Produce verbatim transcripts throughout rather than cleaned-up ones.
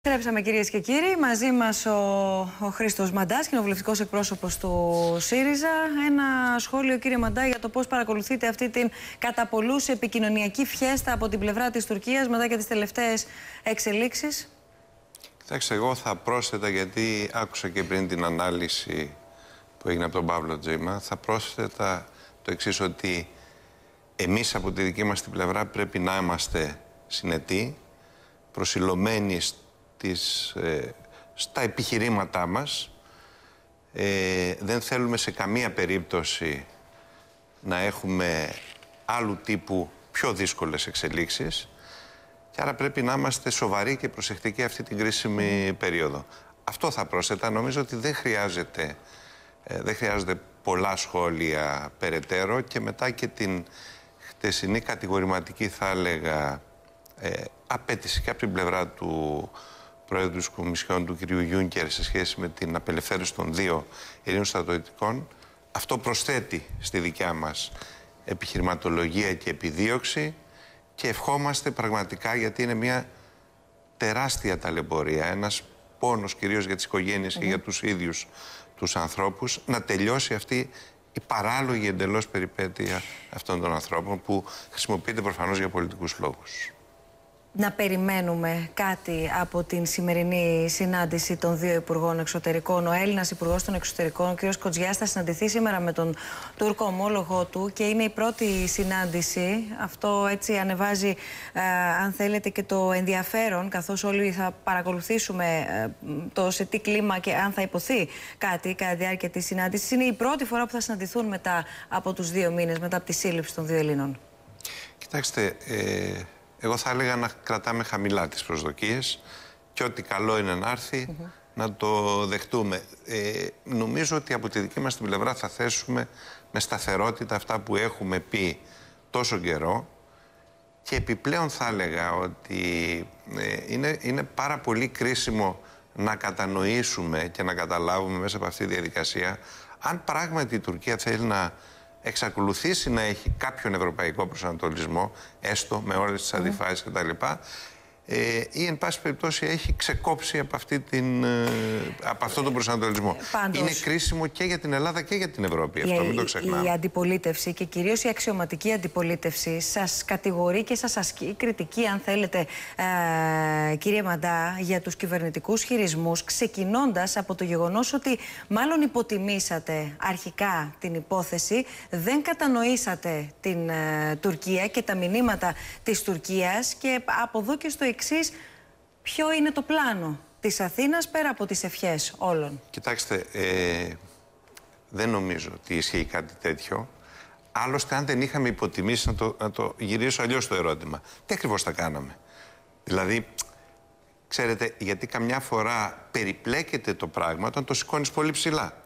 Επιστρέψαμε, κυρίες και κύριοι. Μαζί μας ο, ο Χρήστος Μαντάς, κοινοβουλευτικός εκπρόσωπος του ΣΥΡΙΖΑ. Ένα σχόλιο, κύριε Μαντά, για το πώς παρακολουθείτε αυτή την κατά πολλούς επικοινωνιακή φιέστα από την πλευρά της Τουρκίας μετά και τις τελευταίες εξελίξεις. Κοιτάξτε, εγώ θα πρόσθετα, γιατί άκουσα και πριν την ανάλυση που έγινε από τον Παύλο Τζίμα, θα πρόσθετα το εξής, ότι εμείς από τη δική μας την πλευρά πρέπει να είμαστε συνετοί, προσιλωμένοι στις, ε, στα επιχειρήματά μας. Ε, δεν θέλουμε σε καμία περίπτωση να έχουμε άλλου τύπου πιο δύσκολες εξελίξεις και άρα πρέπει να είμαστε σοβαροί και προσεκτικοί αυτή την κρίσιμη περίοδο. Αυτό θα πρόσθετα. Νομίζω ότι δεν χρειάζεται, ε, δεν χρειάζεται πολλά σχόλια περαιτέρω και μετά και την χτεσινή κατηγορηματική, θα έλεγα, ε, απέτηση και από την πλευρά του Πρόεδρου της Κομισιόν, του κ. Γιούνκερ, σε σχέση με την απελευθέρωση των δύο ειρήνων στρατιωτικών. Αυτό προσθέτει στη δικιά μας επιχειρηματολογία και επιδίωξη και ευχόμαστε πραγματικά, γιατί είναι μια τεράστια ταλαιπωρία, ένας πόνος κυρίως για τις οικογένειες mm-hmm. και για τους ίδιους τους ανθρώπους, να τελειώσει αυτή η παράλογη εντελώς περιπέτεια αυτών των ανθρώπων που χρησιμοποιείται προφανώς για πολιτικούς λόγους. Να περιμένουμε κάτι από την σημερινή συνάντηση των δύο Υπουργών Εξωτερικών. Ο Έλληνας Υπουργός των Εξωτερικών, ο κ. Κοτζιάς, θα συναντηθεί σήμερα με τον Τούρκο ομόλογο του και είναι η πρώτη συνάντηση. Αυτό έτσι ανεβάζει, ε, αν θέλετε, και το ενδιαφέρον, καθώς όλοι θα παρακολουθήσουμε ε, το σε τι κλίμα και αν θα υποθεί κάτι κατά τη διάρκεια της συνάντησης. Είναι η πρώτη φορά που θα συναντηθούν μετά από τους δύο μήνες, μετά από τη σύλληψη των δύο Ελλήνων. Κοιτάξτε, ε... εγώ θα έλεγα να κρατάμε χαμηλά τις προσδοκίες και ό,τι καλό είναι να έρθει mm-hmm. να το δεχτούμε. Ε, νομίζω ότι από τη δική μας την πλευρά θα θέσουμε με σταθερότητα αυτά που έχουμε πει τόσο καιρό και επιπλέον θα έλεγα ότι ε, είναι, είναι πάρα πολύ κρίσιμο να κατανοήσουμε και να καταλάβουμε μέσα από αυτή τη διαδικασία αν πράγματι η Τουρκία θέλει να εξακολουθήσει να έχει κάποιον ευρωπαϊκό προσανατολισμό, έστω με όλες τις αντιφάσεις mm. κτλ. Ε, ή εν πάση περιπτώσει έχει ξεκόψει από, αυτή την, ε, από αυτόν τον προσανατολισμό. Ε, πάντως, είναι κρίσιμο και για την Ελλάδα και για την Ευρώπη. Αυτό η, μην το ξεχνάμε. Η αντιπολίτευση και κυρίως η αξιωματική αντιπολίτευση σας κατηγορεί και σας ασκεί κριτική, αν θέλετε, ε, κύριε Μαντά, για τους κυβερνητικούς χειρισμούς, ξεκινώντας από το γεγονός ότι μάλλον υποτιμήσατε αρχικά την υπόθεση, δεν κατανοήσατε την ε, Τουρκία και τα μηνύματα της Τουρκίας και από εδώ και στο εξής, ποιο είναι το πλάνο της Αθήνας πέρα από τις ευχές όλων. Κοιτάξτε, ε, δεν νομίζω ότι ισχύει κάτι τέτοιο. Άλλωστε, αν δεν είχαμε υποτιμήσει, να το, να το γυρίσω αλλιώς το ερώτημα, τι ακριβώς θα κάναμε? Δηλαδή, ξέρετε, γιατί καμιά φορά περιπλέκεται το πράγμα όταν το σηκώνεις πολύ ψηλά.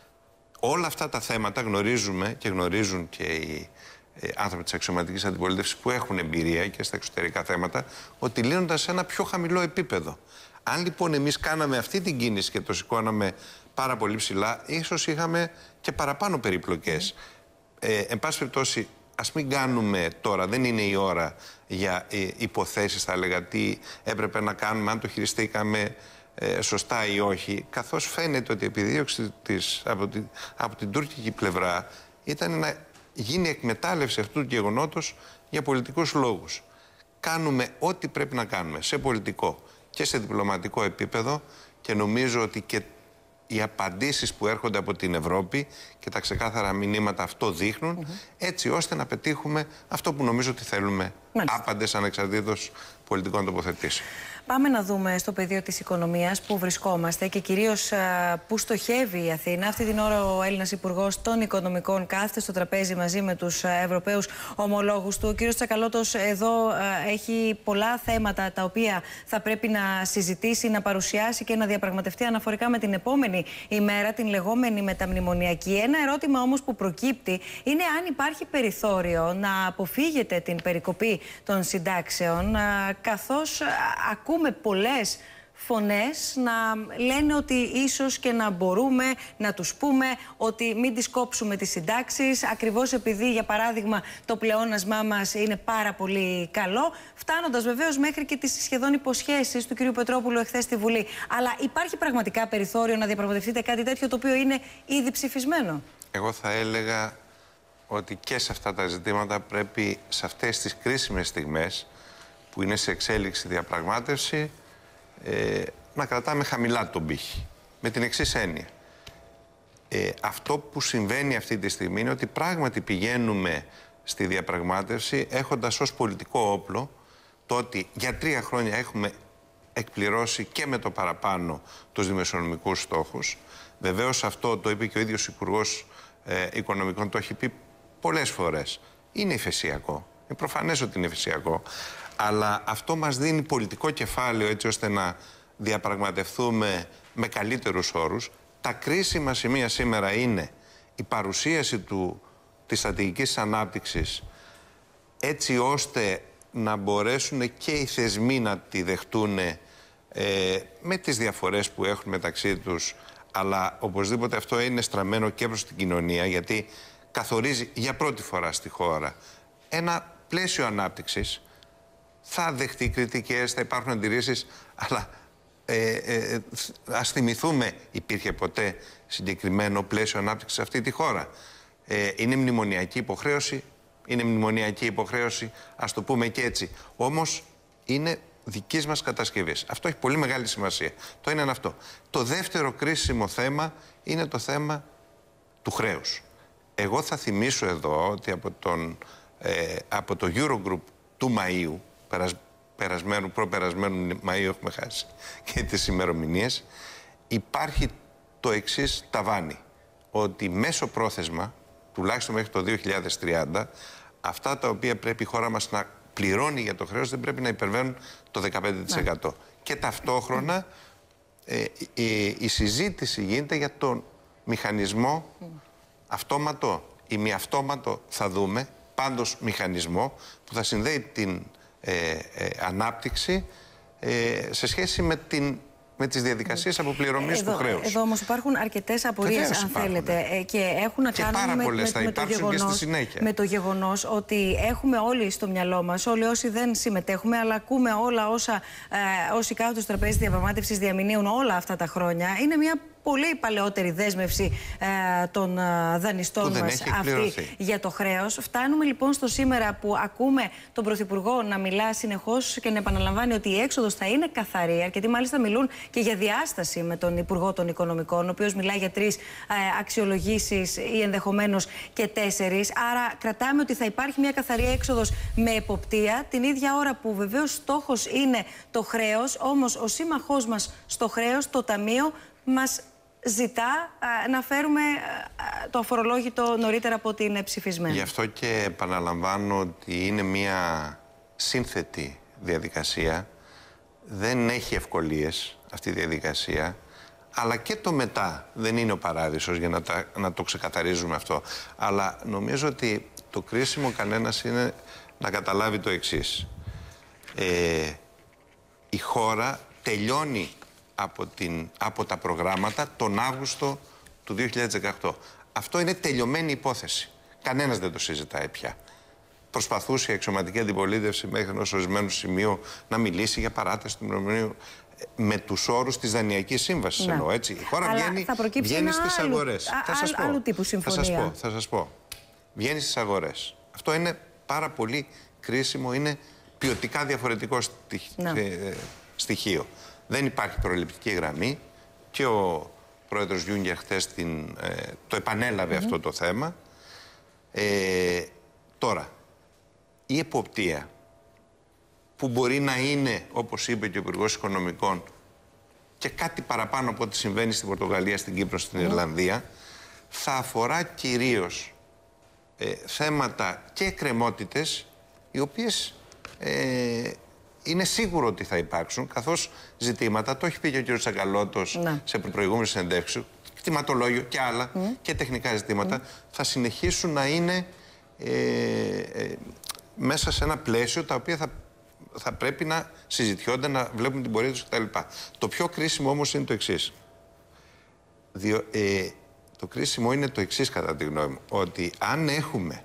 Όλα αυτά τα θέματα γνωρίζουμε και γνωρίζουν και οι ε, άνθρωποι της αξιωματικής αντιπολίτευσης που έχουν εμπειρία και στα εξωτερικά θέματα, ότι λύνονται σε ένα πιο χαμηλό επίπεδο. Αν λοιπόν εμείς κάναμε αυτή την κίνηση και το σηκώναμε πάρα πολύ ψηλά, ίσως είχαμε και παραπάνω περιπλοκές. Ε, εν πάση περιπτώσει, ας μην κάνουμε τώρα, δεν είναι η ώρα για ε, υποθέσεις, θα έλεγα, τι έπρεπε να κάνουμε, αν το χειριστήκαμε ε, σωστά ή όχι, καθώς φαίνεται ότι η επιδίωξη της, από, τη, από την τουρκική πλευρά ήταν να γίνει εκμετάλλευση αυτού του γεγονότος για πολιτικούς λόγους. Κάνουμε ό,τι πρέπει να κάνουμε σε πολιτικό και σε διπλωματικό επίπεδο και νομίζω ότι και οι απαντήσεις που έρχονται από την Ευρώπη και τα ξεκάθαρα μηνύματα αυτό δείχνουν, mm-hmm. έτσι ώστε να πετύχουμε αυτό που νομίζω ότι θέλουμε. Μάλιστα. Άπαντες ανεξαρτήτως πολιτικών τοποθετήσεων. Πάμε να δούμε στο πεδίο της οικονομίας που βρισκόμαστε και κυρίως α, που στοχεύει η Αθήνα. Αυτή την ώρα ο Έλληνας Υπουργός των Οικονομικών κάθεται στο τραπέζι μαζί με τους α, Ευρωπαίους ομολόγους του. Ο κύριος Τσακαλώτος εδώ α, έχει πολλά θέματα τα οποία θα πρέπει να συζητήσει, να παρουσιάσει και να διαπραγματευτεί αναφορικά με την επόμενη ημέρα, την λεγόμενη μεταμνημονιακή. Ένα ερώτημα όμως που προκύπτει είναι αν υπάρχει περιθώριο να αποφύγετε την περικοπή των συντάξεων, α, καθώς α, ακούμε πολλές φωνές να λένε ότι ίσως και να μπορούμε να τους πούμε ότι μην τις κόψουμε τις συντάξεις, ακριβώς επειδή, για παράδειγμα, το πλεόνασμά μας είναι πάρα πολύ καλό, φτάνοντας βεβαίως μέχρι και τις σχεδόν υποσχέσεις του κ. Πετρόπουλου εχθές στη Βουλή. Αλλά υπάρχει πραγματικά περιθώριο να διαπραγματευτείτε κάτι τέτοιο, το οποίο είναι ήδη ψηφισμένο? Εγώ θα έλεγα ότι και σε αυτά τα ζητήματα πρέπει, σε αυτές τις κρίσιμες στιγμές που είναι σε εξέλιξη διαπραγμάτευση, ε, να κρατάμε χαμηλά τον πύχη. Με την εξής έννοια. Ε, αυτό που συμβαίνει αυτή τη στιγμή είναι ότι πράγματι πηγαίνουμε στη διαπραγμάτευση έχοντας ως πολιτικό όπλο το ότι για τρία χρόνια έχουμε εκπληρώσει και με το παραπάνω τους δημοσιονομικούς στόχους. Βεβαίως αυτό το είπε και ο ίδιος Υπουργός ε, Οικονομικών, το έχει πει πολλές φορές. Είναι υφεσιακό. Είναι προφανές ότι είναι υφεσιακό. Αλλά αυτό μας δίνει πολιτικό κεφάλαιο έτσι ώστε να διαπραγματευτούμε με καλύτερους όρους. Τα κρίσιμα σημεία σήμερα είναι η παρουσίαση του, της στρατηγικής ανάπτυξης έτσι ώστε να μπορέσουν και οι θεσμοί να τη δεχτούν ε, με τις διαφορές που έχουν μεταξύ τους, αλλά οπωσδήποτε αυτό είναι στραμμένο και προς την κοινωνία, γιατί καθορίζει για πρώτη φορά στη χώρα ένα πλαίσιο ανάπτυξης. Θα δεχτεί κριτικές, θα υπάρχουν αντιρρήσεις, αλλά ε, ε, ας θυμηθούμε, υπήρχε ποτέ συγκεκριμένο πλαίσιο ανάπτυξης σε αυτή τη χώρα? Ε, είναι μνημονιακή υποχρέωση, είναι μνημονιακή υποχρέωση, ας το πούμε και έτσι. Όμως είναι δικής μας κατασκευής. Αυτό έχει πολύ μεγάλη σημασία. Το ένα είναι αυτό. Το δεύτερο κρίσιμο θέμα είναι το θέμα του χρέους. Εγώ θα θυμίσω εδώ ότι από, τον, ε, από το Eurogroup του Μαΐου, περασ, περασμένου, προπερασμένου Μαΐου έχουμε χάσει και τις ημερομηνίες, υπάρχει το εξής ταβάνι, ότι μέσω πρόθεσμα, τουλάχιστον μέχρι το δύο χιλιάδες τριάντα, αυτά τα οποία πρέπει η χώρα μας να πληρώνει για το χρέος δεν πρέπει να υπερβαίνουν το δεκαπέντε τοις εκατό. Ναι. Και ταυτόχρονα ε, η, η συζήτηση γίνεται για τον μηχανισμό mm. αυτόματο ή μη αυτόματο, θα δούμε, πάντως μηχανισμό που θα συνδέει την ε, ε, ανάπτυξη ε, σε σχέση με, την, με τις διαδικασίες αποπληρωμής του χρέους. Εδώ όμως υπάρχουν αρκετές απορίες, αν υπάρχουν, θέλετε, ναι. και έχουν να και κάνουν πάρα με, πολλές, με, με, το γεγονός, με το γεγονός ότι έχουμε όλοι στο μυαλό μας, όλοι όσοι δεν συμμετέχουμε, αλλά ακούμε όλα όσα ε, όσοι κάθονται στο τραπέζι διαπραγμάτευσης διαμηνύουν όλα αυτά τα χρόνια. Είναι μια πολύ παλαιότερη δέσμευση ε, των ε, δανειστών μας αυτή για το χρέος. Φτάνουμε λοιπόν στο σήμερα που ακούμε τον Πρωθυπουργό να μιλά συνεχώς και να επαναλαμβάνει ότι η έξοδος θα είναι καθαρή. Αρκετοί μάλιστα μιλούν και για διάσταση με τον Υπουργό των Οικονομικών, ο οποίος μιλάει για τρεις ε, αξιολογήσεις ή ενδεχομένως και τέσσερις. Άρα κρατάμε ότι θα υπάρχει μια καθαρή έξοδος με εποπτεία, την ίδια ώρα που βεβαίως στόχος είναι το χρέος, όμως ο σύμμαχός μας στο χρέος, το Ταμείο, μας ζητά α, να φέρουμε α, το αφορολόγητο νωρίτερα από την ψηφισμένη. Γι' αυτό και επαναλαμβάνω ότι είναι μια σύνθετη διαδικασία. Δεν έχει ευκολίες αυτή η διαδικασία, αλλά και το μετά δεν είναι ο παράδεισος, για να, τα, να το ξεκαθαρίζουμε αυτό. Αλλά νομίζω ότι το κρίσιμο κανένας είναι να καταλάβει το εξής. Ε, η χώρα τελειώνει Από, την, από τα προγράμματα τον Αύγουστο του δύο χιλιάδες δεκαοκτώ. Αυτό είναι τελειωμένη υπόθεση. Κανένας δεν το συζητάει πια. Προσπαθούσε η αξιωματική αντιπολίτευση μέχρι ενός ορισμένου σημείου να μιλήσει για παράταση του ημερομηνίου με τους όρους της Δανειακής Σύμβασης. Ναι. Εννοώ, έτσι. Η χώρα Αλλά βγαίνει, θα βγαίνει στις άλλου, αγορές. Α, θα σας πω. Άλλου τύπου συμφωνία. Θα σας πω, θα σας πω. Βγαίνει στις αγορές. Αυτό είναι πάρα πολύ κρίσιμο, είναι ποιοτικά διαφορετικό στοιχείο. Δεν υπάρχει προληπτική γραμμή και ο πρόεδρος Γιούνκερ χθες την, ε, το επανέλαβε mm-hmm. αυτό το θέμα. Ε, τώρα, η εποπτεία που μπορεί να είναι, όπως είπε και ο Υπουργός Οικονομικών, και κάτι παραπάνω από ό,τι συμβαίνει στην Πορτογαλία, στην Κύπρο, στην mm-hmm. Ιρλανδία, θα αφορά κυρίως ε, θέματα και εκκρεμότητες, οι οποίες ε, είναι σίγουρο ότι θα υπάρξουν, καθώς ζητήματα, το έχει πει και ο κ. Τσακαλώτος ναι. σε προηγούμενες συνεντεύξεις, κτηματολόγιο και άλλα mm. και τεχνικά ζητήματα, mm. θα συνεχίσουν να είναι ε, ε, μέσα σε ένα πλαίσιο τα οποία θα θα πρέπει να συζητιόνται, να βλέπουμε την πορεία τους κτλ. Το πιο κρίσιμο όμως είναι το εξής. Διο, ε, το κρίσιμο είναι το εξής κατά τη γνώμη μου, ότι αν έχουμε,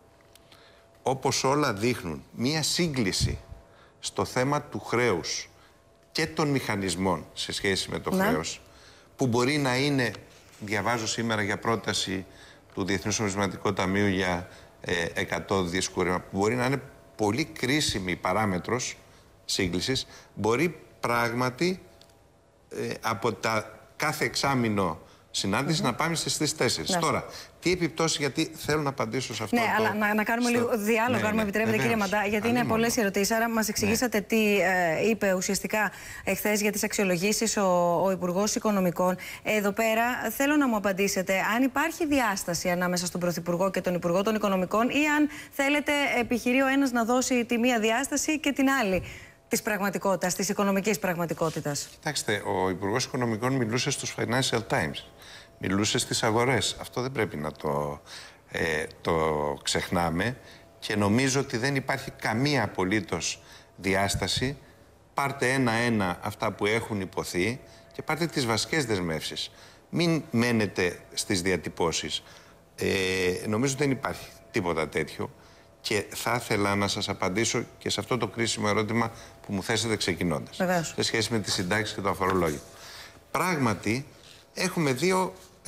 όπως όλα δείχνουν, μία σύγκληση στο θέμα του χρέους και των μηχανισμών σε σχέση με το ναι. χρέος, που μπορεί να είναι, διαβάζω σήμερα για πρόταση του Διεθνούς Νομισματικού Ταμείου για ε, εκατό δισεκατομμύρια κούρεμα, που μπορεί να είναι πολύ κρίσιμη παράμετρος σύγκλησης, μπορεί πράγματι ε, από τα κάθε εξάμηνο συνάντηση mm-hmm. να πάμε στις τρεις τέσσερις. Ναι. Τώρα, τι επιπτώσεις, γιατί θέλω να απαντήσω σε αυτό. Ναι, το... αλλά να, να κάνουμε στο... λίγο διάλογο, ναι, αν μου επιτρέπετε, ναι, κύριε Μαντά, γιατί είναι πολλές οι ερωτήσεις. Άρα, μας εξηγήσατε ναι. τι ε, είπε ουσιαστικά εχθές για τις αξιολογήσεις ο, ο Υπουργός Οικονομικών. Εδώ πέρα θέλω να μου απαντήσετε αν υπάρχει διάσταση ανάμεσα στον Πρωθυπουργό και τον Υπουργό των Οικονομικών, ή αν θέλετε, επιχειρεί ο ένας να δώσει τη μία διάσταση και την άλλη της πραγματικότητας, της οικονομικής πραγματικότητας. Κοιτάξτε, ο Υπουργός Οικονομικών μιλούσε στους Financial Times. Μιλούσε στις αγορές. Αυτό δεν πρέπει να το, ε, το ξεχνάμε και νομίζω ότι δεν υπάρχει καμία απολύτως διάσταση. Πάρτε ένα-ένα αυτά που έχουν υποθεί και πάρτε τις βασικές δεσμεύσεις. Μην μένετε στις διατυπώσεις. Ε, νομίζω ότι δεν υπάρχει τίποτα τέτοιο και θα ήθελα να σας απαντήσω και σε αυτό το κρίσιμο ερώτημα που μου θέσετε ξεκινώντας. Βεβαίως. Σε σχέση με τις συντάξεις και το αφορολόγιο. Πράγματι, έχουμε δύο ε,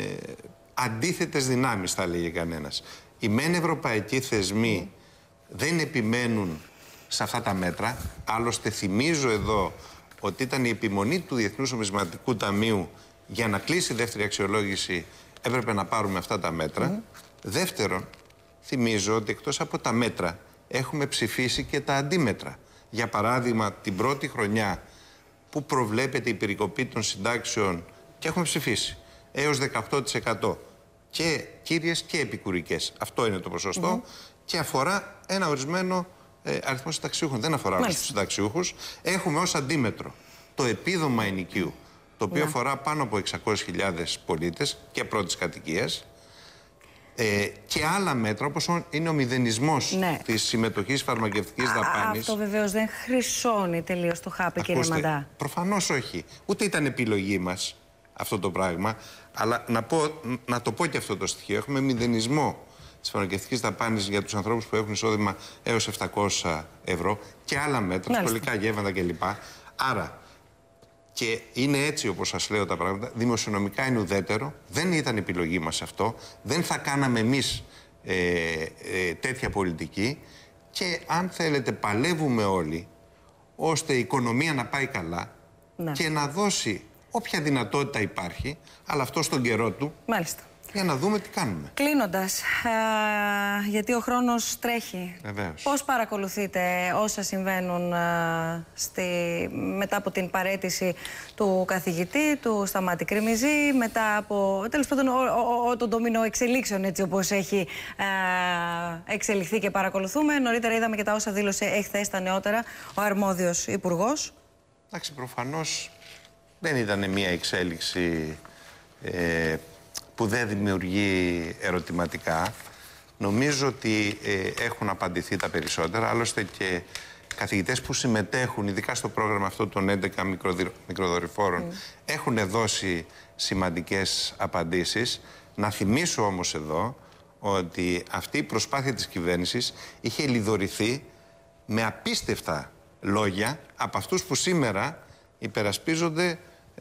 αντίθετες δυνάμεις, θα λέγει κανένας. Οι μεν ευρωπαϊκοί θεσμοί δεν επιμένουν σε αυτά τα μέτρα. Άλλωστε, θυμίζω εδώ ότι ήταν η επιμονή του Διεθνούς Νομισματικού Ταμείου για να κλείσει η δεύτερη αξιολόγηση, έπρεπε να πάρουμε αυτά τα μέτρα. Mm. Δεύτερον, θυμίζω ότι εκτός από τα μέτρα έχουμε ψηφίσει και τα αντίμετρα. Για παράδειγμα, την πρώτη χρονιά που προβλέπεται η περικοπή των συντάξεων, και έχουμε ψηφίσει, έως δεκαοκτώ τοις εκατό και κύριες και επικουρικές. Αυτό είναι το ποσοστό mm-hmm. και αφορά ένα ορισμένο ε, αριθμό συνταξιούχων. Δεν αφορά όλους τους συνταξιούχους. Έχουμε ως αντίμετρο το επίδομα ενοικίου, το οποίο yeah. αφορά πάνω από εξακόσιες χιλιάδες πολίτες και πρώτης κατοικίας. Ε, και άλλα μέτρα, όπως είναι ο μηδενισμός ναι. της συμμετοχής φαρμακευτικής δαπάνης. Αυτό βεβαίως δεν χρυσώνει τελείως το χάπι, κύριε Μαντά. Προφανώς όχι. Ούτε ήταν επιλογή μας αυτό το πράγμα. Αλλά να, πω, να το πω και αυτό το στοιχείο. Έχουμε μηδενισμό της φαρμακευτικής δαπάνης για τους ανθρώπους που έχουν εισόδημα έως επτακόσια ευρώ και άλλα μέτρα, σχολικά γεύματα κλπ. Άρα, και είναι έτσι όπως σας λέω τα πράγματα, δημοσιονομικά είναι ουδέτερο, δεν ήταν επιλογή μας αυτό, δεν θα κάναμε εμείς ε, ε, τέτοια πολιτική και αν θέλετε παλεύουμε όλοι ώστε η οικονομία να πάει καλά ναι. και να δώσει όποια δυνατότητα υπάρχει, αλλά αυτό στον καιρό του. Μάλιστα. Για να δούμε τι κάνουμε. Κλείνοντας, α, γιατί ο χρόνος τρέχει. Βεβαίως. Πώς παρακολουθείτε όσα συμβαίνουν α, στη, μετά από την παραίτηση του καθηγητή, του Σταμάτη Κρημιζή, μετά από τέλος πάντων ο, ο, ο, τον ντομίνο εξελίξεων, έτσι όπως έχει α, εξελιχθεί και παρακολουθούμε. Νωρίτερα είδαμε και τα όσα δήλωσε εχθές τα νεότερα ο αρμόδιος υπουργός. Εντάξει, προφανώς δεν ήταν μια εξέλιξη ε, που δεν δημιουργεί ερωτηματικά. Νομίζω ότι ε, έχουν απαντηθεί τα περισσότερα. Άλλωστε και καθηγητές που συμμετέχουν, ειδικά στο πρόγραμμα αυτό των έντεκα μικροδορυφόρων, mm. έχουν δώσει σημαντικές απαντήσεις. Να θυμίσω όμως εδώ ότι αυτή η προσπάθεια της κυβέρνησης είχε λιδωρηθεί με απίστευτα λόγια από αυτούς που σήμερα υπερασπίζονται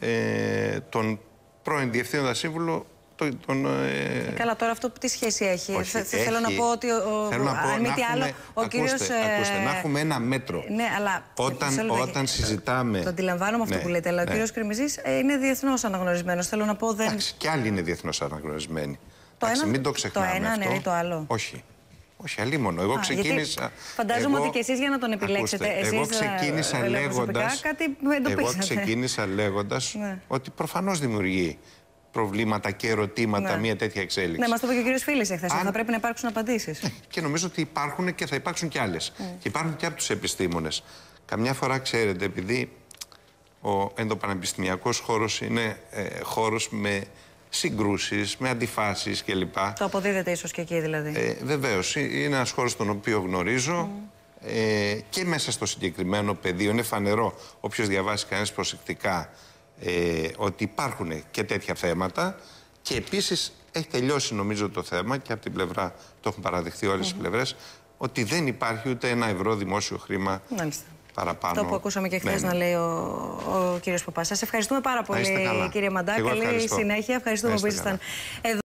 ε, τον πρώην Διευθύνοντα Σύμβουλο. Τον, τον, ε... Καλά, τώρα αυτό τι σχέση έχει. Όχι, Θε, έχει. Θέλω να πω ότι ο, θέλω να πω, αν μη τι άλλο, ο ακούστε, κύριος... Ακούστε, να έχουμε ένα μέτρο. Ναι, αλλά... Όταν, όταν συζητάμε... Το αντιλαμβάνομαι αυτό ναι, που λέτε, αλλά ναι. ο κύριος Κρημιζής είναι διεθνώς αναγνωρισμένος. Θέλω να πω δεν... Εντάξει, κι άλλοι είναι διεθνώς αναγνωρισμένοι. Το Εντάξει, ένα, μην το ξεχνάμε το ένα αυτό. αναιρεί το άλλο. Όχι. Όχι, αλίμονο. Εγώ Α, ξεκίνησα... Φαντάζομαι εγώ, ότι και εσείς για να τον επιλέξετε... Ακούστε, εσείς, εγώ ξεκίνησα λέγοντας... Κάτι εγώ ξεκίνησα λέγοντας ναι. ότι προφανώς δημιουργεί προβλήματα και ερωτήματα ναι. μια τέτοια εξέλιξη. Ναι, μας το είπε και ο κύριος Φίλης εχθές. Αν... Θα πρέπει να υπάρξουν απαντήσεις. Ναι, και νομίζω ότι υπάρχουν και θα υπάρξουν κι άλλες. Mm. Και υπάρχουν και από τους επιστήμονες. Καμιά φορά, ξέρετε, επειδή ο ενδοπανεπιστημιακός χώρος είναι ε, χώρος με συγκρούσεις, με αντιφάσεις κλπ. Το αποδίδεται ίσως και εκεί δηλαδή. Ε, βεβαίως. Είναι ένας χώρος τον οποίο γνωρίζω. Mm. ε, και μέσα στο συγκεκριμένο πεδίο είναι φανερό, όποιος διαβάσει κανένας προσεκτικά, ε, ότι υπάρχουν και τέτοια θέματα. Και επίσης έχει τελειώσει νομίζω το θέμα και από την πλευρά, το έχουν παραδεχθεί όλες mm-hmm. οι πλευρές, ότι δεν υπάρχει ούτε ένα ευρώ δημόσιο χρήμα. Μάλιστα. Παραπάνω. Αυτό που ακούσαμε και χθες ναι, να λέει ο, ο κύριος Παπάς. Σας ευχαριστούμε πάρα πολύ, κύριε Μαντά. Καλή συνέχεια. Ευχαριστούμε που ήσασταν εδώ.